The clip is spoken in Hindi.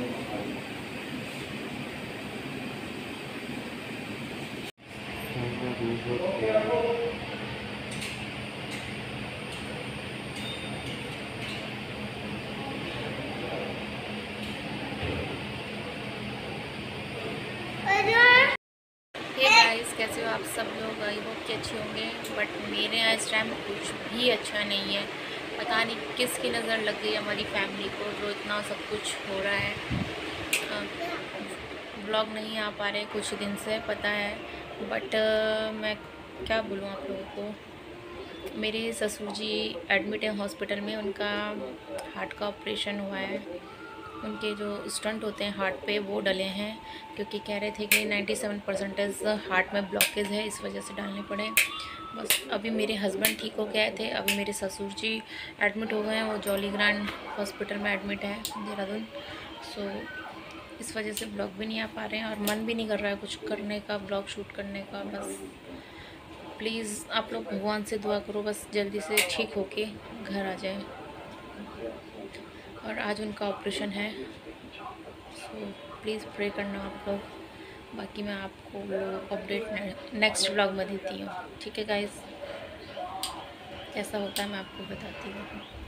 कैसे हो आप सब लोग? आई होप कि अच्छे होंगे, बट मेरे यहाँ इस टाइम कुछ भी अच्छा नहीं है। पता नहीं किसकी नज़र लग गई हमारी फैमिली को जो इतना सब कुछ हो रहा है। ब्लॉग नहीं आ पा रहे कुछ दिन से, पता है, बट मैं क्या बोलूँ आप लोगों को। मेरे ससुर जी एडमिट है हॉस्पिटल में, उनका हार्ट का ऑपरेशन हुआ है। उनके जो स्टंट होते हैं हार्ट पे वो डले हैं, क्योंकि कह रहे थे कि 97% हार्ट में ब्लॉकेज है, इस वजह से डालने पड़े। बस अभी मेरे हस्बैंड ठीक हो गए थे, अभी मेरे ससुर जी एडमिट हो गए हैं, वो जॉली ग्रांड हॉस्पिटल में एडमिट है देहरादून। सो इस वजह से ब्लॉग भी नहीं आ पा रहे हैं और मन भी नहीं कर रहा है कुछ करने का, ब्लॉग शूट करने का। बस प्लीज़ आप लोग भगवान से दुआ करो, बस जल्दी से ठीक होके घर आ जाए। और आज उनका ऑपरेशन है, सो प्लीज़ प्रे करना आप लोग। बाकी मैं आपको वो अपडेट नेक्स्ट व्लॉग में देती हूँ, ठीक है गाइस? कैसा होता है मैं आपको बताती हूँ।